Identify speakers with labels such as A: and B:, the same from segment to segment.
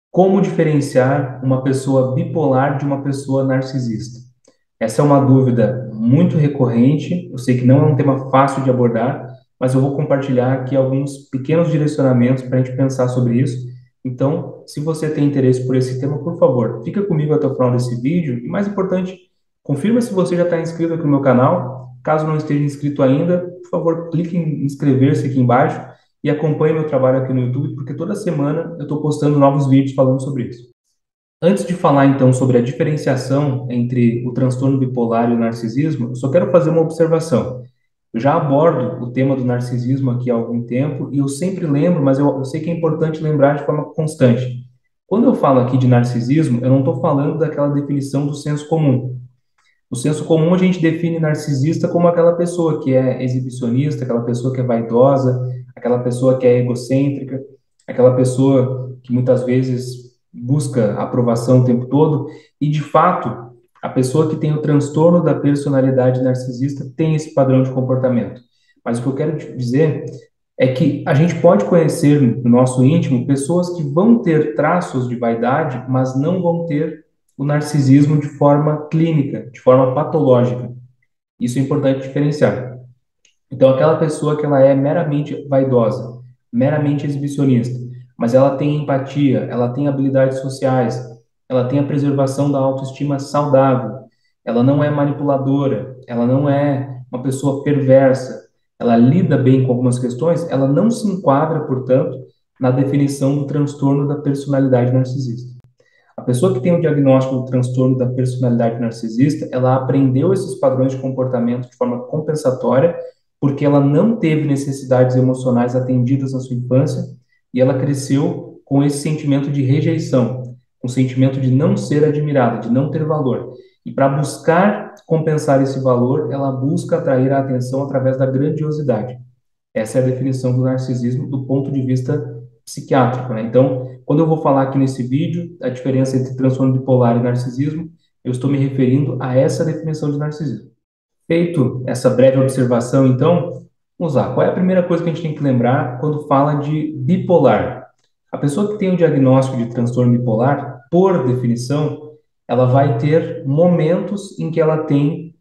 A: Como diferenciar uma pessoa bipolar de uma pessoa narcisista? Essa é uma dúvida muito recorrente. Eu sei que não é um tema fácil de abordar, mas eu vou compartilhar aqui alguns pequenos direcionamentos para a gente pensar sobre isso. Então, se você tem interesse por esse tema, por favor, fica comigo até o final desse vídeo. E mais importante, confirma se você já está inscrito aqui no meu canal. Caso não esteja inscrito ainda, por favor, clique em inscrever-se aqui embaixo e acompanhe meu trabalho aqui no YouTube, porque toda semana eu estou postando novos vídeos falando sobre isso. Antes de falar então sobre a diferenciação entre o transtorno bipolar e o narcisismo, eu só quero fazer uma observação. Eu já abordo o tema do narcisismo aqui há algum tempo e eu sempre lembro, mas eu sei que é importante lembrar de forma constante. Quando eu falo aqui de narcisismo, eu não estou falando daquela definição do senso comum. No senso comum, a gente define narcisista como aquela pessoa que é exibicionista, aquela pessoa que é vaidosa, aquela pessoa que é egocêntrica, aquela pessoa que muitas vezes busca aprovação o tempo todo. E, de fato, a pessoa que tem o transtorno da personalidade narcisista tem esse padrão de comportamento. Mas o que eu quero te dizer é que a gente pode conhecer no nosso íntimo pessoas que vão ter traços de vaidade, mas não vão ter o narcisismo de forma clínica, de forma patológica. Isso é importante diferenciar. Então, aquela pessoa que ela é meramente vaidosa, meramente exibicionista, mas ela tem empatia, ela tem habilidades sociais, ela tem a preservação da autoestima saudável, ela não é manipuladora, ela não é uma pessoa perversa, ela lida bem com algumas questões, ela não se enquadra, portanto, na definição do transtorno da personalidade narcisista. A pessoa que tem o diagnóstico do transtorno da personalidade narcisista, ela aprendeu esses padrões de comportamento de forma compensatória, porque ela não teve necessidades emocionais atendidas na sua infância e ela cresceu com esse sentimento de rejeição, com o sentimento de não ser admirada, de não ter valor. E para buscar compensar esse valor, ela busca atrair a atenção através da grandiosidade. Essa é a definição do narcisismo do ponto de vista psiquiátrico, né? Então, quando eu vou falar aqui nesse vídeo a diferença entre transtorno bipolar e narcisismo, eu estou me referindo a essa definição de narcisismo. Feito essa breve observação, então, vamos lá. Qual é a primeira coisa que a gente tem que lembrar quando fala de bipolar? A pessoa que tem o diagnóstico de transtorno bipolar, por definição, ela vai ter momentos em que ela tem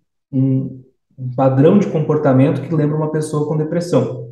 A: um padrão de comportamento que lembra uma pessoa com depressão.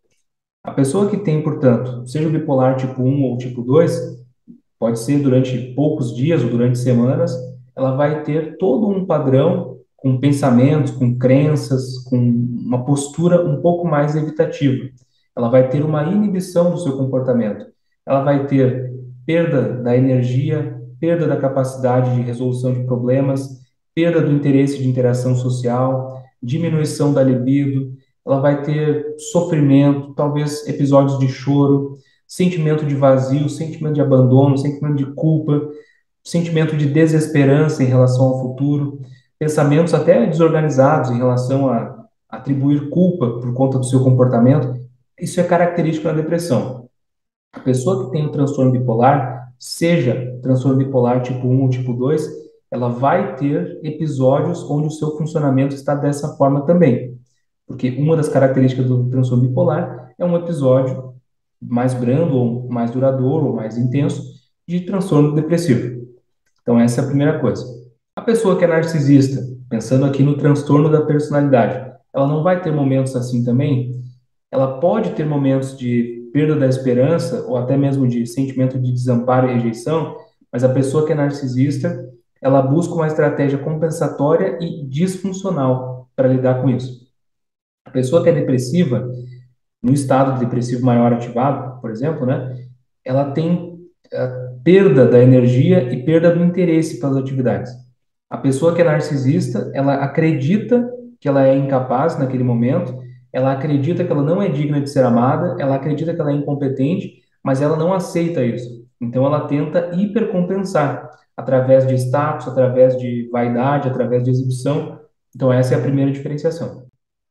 A: A pessoa que tem, portanto, seja o bipolar tipo 1 ou tipo 2, pode ser durante poucos dias ou durante semanas, ela vai ter todo um padrão com pensamentos, com crenças, com uma postura um pouco mais evitativa. Ela vai ter uma inibição do seu comportamento. Ela vai ter perda da energia, perda da capacidade de resolução de problemas, perda do interesse de interação social, diminuição da libido. Ela vai ter sofrimento, talvez episódios de choro, sentimento de vazio, sentimento de abandono, sentimento de culpa, sentimento de desesperança em relação ao futuro, pensamentos até desorganizados em relação a atribuir culpa por conta do seu comportamento. Isso é característico da depressão. A pessoa que tem o transtorno bipolar, seja transtorno bipolar tipo 1 ou tipo 2, ela vai ter episódios onde o seu funcionamento está dessa forma também. Porque uma das características do transtorno bipolar é um episódio mais brando, ou mais duradouro, ou mais intenso, de transtorno depressivo. Então, essa é a primeira coisa. A pessoa que é narcisista, pensando aqui no transtorno da personalidade, ela não vai ter momentos assim também? Ela pode ter momentos de perda da esperança, ou até mesmo de sentimento de desamparo e rejeição, mas a pessoa que é narcisista, ela busca uma estratégia compensatória e disfuncional para lidar com isso. A pessoa que é depressiva, no estado depressivo maior ativado, por exemplo, né, ela tem a perda da energia e perda do interesse pelas atividades. A pessoa que é narcisista, ela acredita que ela é incapaz naquele momento, ela acredita que ela não é digna de ser amada, ela acredita que ela é incompetente, mas ela não aceita isso. Então ela tenta hipercompensar através de status, através de vaidade, através de exibição. Então essa é a primeira diferenciação.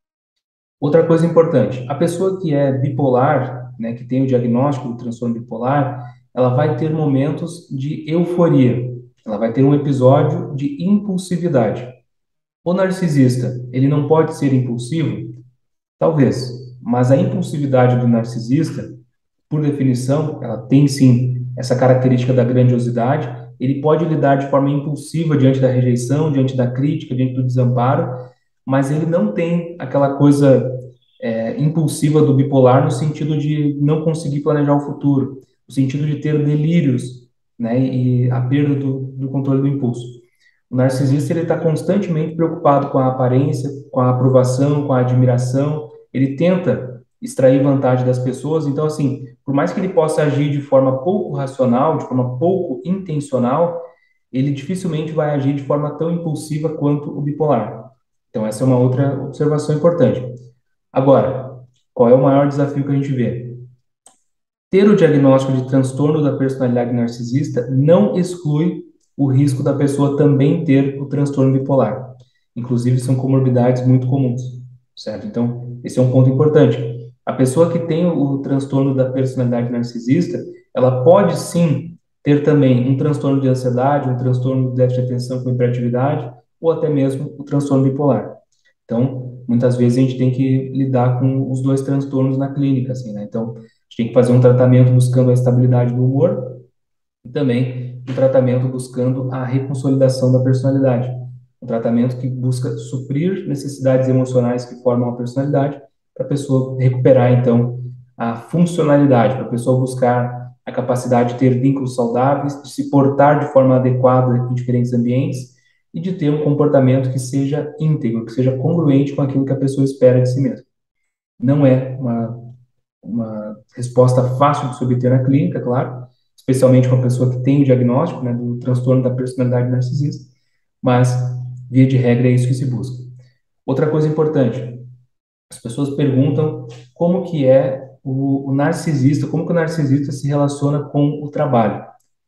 A: Outra coisa importante, a pessoa que é bipolar, né, que tem o diagnóstico do transtorno bipolar, ela vai ter momentos de euforia, ela vai ter um episódio de impulsividade. O narcisista, ele não pode ser impulsivo? Talvez, mas a impulsividade do narcisista, por definição, ela tem sim essa característica da grandiosidade, ele pode lidar de forma impulsiva diante da rejeição, diante da crítica, diante do desamparo, mas ele não tem aquela coisa impulsiva do bipolar no sentido de não conseguir planejar o futuro, no sentido de ter delírios, né, e a perda do controle do impulso. O narcisista ele está constantemente preocupado com a aparência, com a aprovação, com a admiração. Ele tenta extrair vantagem das pessoas. Então, assim, por mais que ele possa agir de forma pouco racional, de forma pouco intencional, ele dificilmente vai agir de forma tão impulsiva quanto o bipolar. Então, essa é uma outra observação importante. Agora, qual é o maior desafio que a gente vê? Ter o diagnóstico de transtorno da personalidade narcisista não exclui o risco da pessoa também ter o transtorno bipolar. Inclusive, são comorbidades muito comuns, certo? Então, esse é um ponto importante. A pessoa que tem o transtorno da personalidade narcisista, ela pode sim ter também um transtorno de ansiedade, um transtorno de déficit de atenção com hiperatividade, ou até mesmo o transtorno bipolar. Então, muitas vezes a gente tem que lidar com os dois transtornos na clínica, assim, né? Então, a gente tem que fazer um tratamento buscando a estabilidade do humor e também um tratamento buscando a reconsolidação da personalidade. Um tratamento que busca suprir necessidades emocionais que formam a personalidade para a pessoa recuperar, então, a funcionalidade, para a pessoa buscar a capacidade de ter vínculos saudáveis, de se portar de forma adequada em diferentes ambientes e de ter um comportamento que seja íntegro, que seja congruente com aquilo que a pessoa espera de si mesma. Não é uma resposta fácil de se obter na clínica, claro, especialmente com a pessoa que tem o diagnóstico, né, do transtorno da personalidade narcisista, mas, via de regra, é isso que se busca. Outra coisa importante, as pessoas perguntam como que é o narcisista, como que o narcisista se relaciona com o trabalho.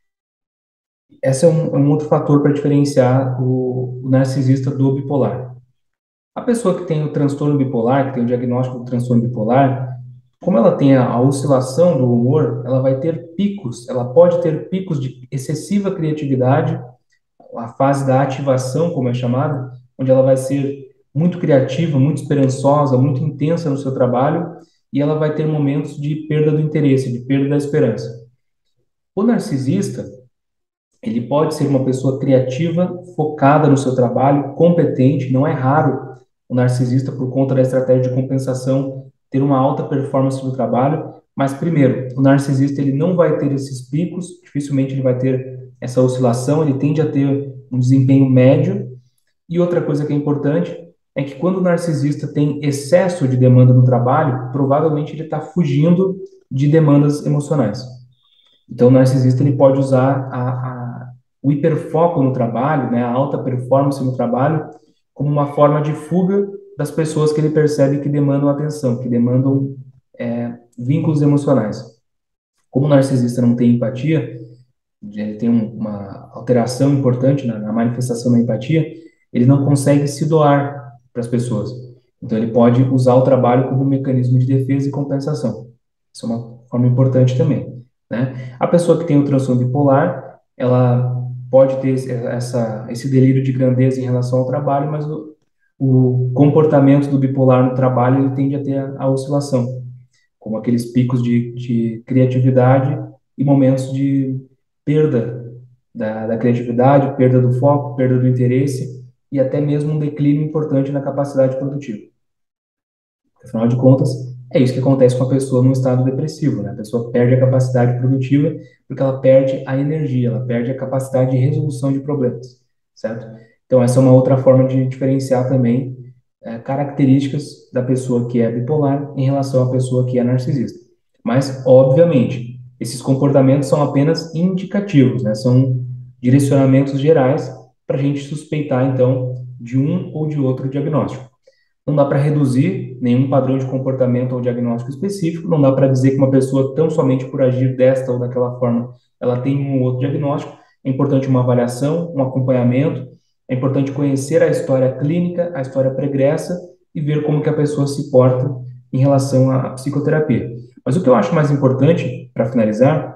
A: Esse é um outro fator para diferenciar o narcisista do bipolar. A pessoa que tem o transtorno bipolar, que tem o diagnóstico do transtorno bipolar, como ela tem a oscilação do humor, ela vai ter picos, ela pode ter picos de excessiva criatividade, a fase da ativação, como é chamada, onde ela vai ser muito criativa, muito esperançosa, muito intensa no seu trabalho, e ela vai ter momentos de perda do interesse, de perda da esperança. O narcisista, ele pode ser uma pessoa criativa, focada no seu trabalho, competente. Não é raro o narcisista, por conta da estratégia de compensação, ter uma alta performance no trabalho. Mas, primeiro, o narcisista ele não vai ter esses picos, dificilmente ele vai ter essa oscilação, ele tende a ter um desempenho médio. E outra coisa que é importante é que quando o narcisista tem excesso de demanda no trabalho, provavelmente ele está fugindo de demandas emocionais. Então, o narcisista ele pode usar o hiperfoco no trabalho, né, a alta performance no trabalho, como uma forma de fuga das pessoas que ele percebe que demandam atenção, que demandam vínculos emocionais. Como o narcisista não tem empatia, ele tem uma alteração importante na manifestação da empatia, ele não consegue se doar para as pessoas. Então, ele pode usar o trabalho como um mecanismo de defesa e compensação. Isso é uma forma importante também, né? A pessoa que tem o transtorno bipolar, ela pode ter esse delírio de grandeza em relação ao trabalho, mas o comportamento do bipolar no trabalho, ele tende a ter a oscilação, como aqueles picos de criatividade e momentos de perda da criatividade, perda do foco, perda do interesse e até mesmo um declínio importante na capacidade produtiva. Afinal de contas, é isso que acontece com a pessoa num estado depressivo, né? A pessoa perde a capacidade produtiva porque ela perde a energia, ela perde a capacidade de resolução de problemas, certo? Então, essa é uma outra forma de diferenciar também características da pessoa que é bipolar em relação à pessoa que é narcisista. Mas, obviamente, esses comportamentos são apenas indicativos, né? São direcionamentos gerais para a gente suspeitar, então, de um ou de outro diagnóstico. Não dá para reduzir nenhum padrão de comportamento ao diagnóstico específico, não dá para dizer que uma pessoa, tão somente por agir desta ou daquela forma, ela tem um ou outro diagnóstico. É importante uma avaliação, um acompanhamento, é importante conhecer a história clínica, a história pregressa e ver como que a pessoa se porta em relação à psicoterapia. Mas o que eu acho mais importante, para finalizar,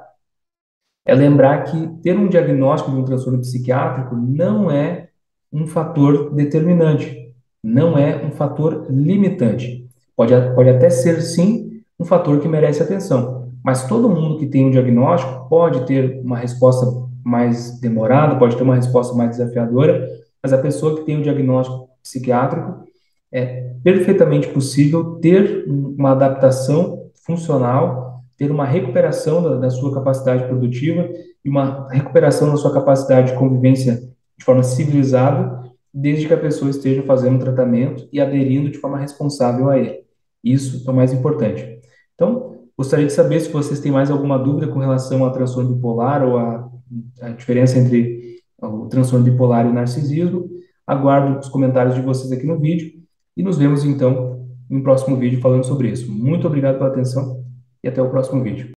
A: é lembrar que ter um diagnóstico de um transtorno psiquiátrico não é um fator determinante, não é um fator limitante. Pode até ser, sim, um fator que merece atenção, mas todo mundo que tem um diagnóstico pode ter uma resposta mais demorada, pode ter uma resposta mais desafiadora, mas a pessoa que tem um diagnóstico psiquiátrico é perfeitamente possível ter uma adaptação funcional, ter uma recuperação da sua capacidade produtiva e uma recuperação da sua capacidade de convivência de forma civilizada, desde que a pessoa esteja fazendo um tratamento e aderindo de forma responsável a ele. Isso é o mais importante. Então, gostaria de saber se vocês têm mais alguma dúvida com relação ao transtorno bipolar ou a diferença entre o transtorno bipolar e o narcisismo. Aguardo os comentários de vocês aqui no vídeo e nos vemos então em um próximo vídeo falando sobre isso. Muito obrigado pela atenção e até o próximo vídeo.